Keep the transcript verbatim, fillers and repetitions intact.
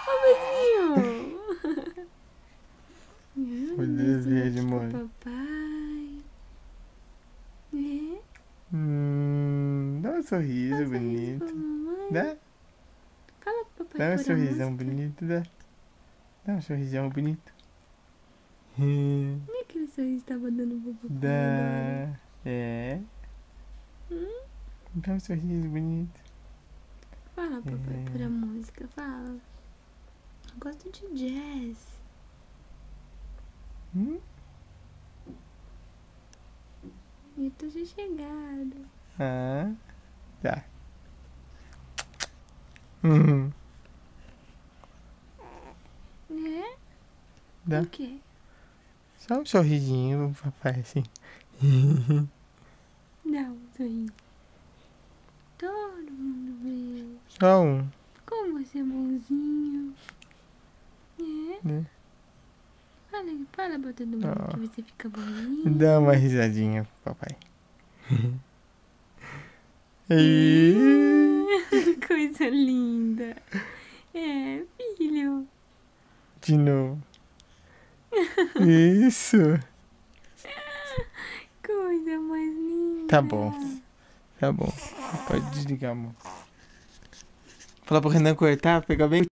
Bebezinho. O desejo, amor. Papai. É? Hum, dá um sorriso Dá um bonito. sorriso pra mamãe. Dá? Fala pro papai Dá um pôr a sorrisão música. bonito, dá. Dá um sorrisão bonito. Hum, Não é aquele sorriso que tava dando pro papai agora? Dá. É. Hum? Dá um sorriso bonito. Fala pro papai É. pôr a música, fala. Eu gosto de jazz. Hum? Eu tô já chegado. Ah, tá. Hum, É? Dá. O quê? Só um sorrisinho pro papai, assim. Dá um sorriso. Todo mundo vê. Só um, Como você é bonzinho. É? né? Fala, fala pra todo mundo Ó. que você fica bonzinho. Dá uma risadinha pro papai. E... Coisa linda. É, filho. De novo. Isso. Coisa mais linda. Tá bom. Tá bom. Pode desligar, amor. Falar pro Renan cortar, pegar bem.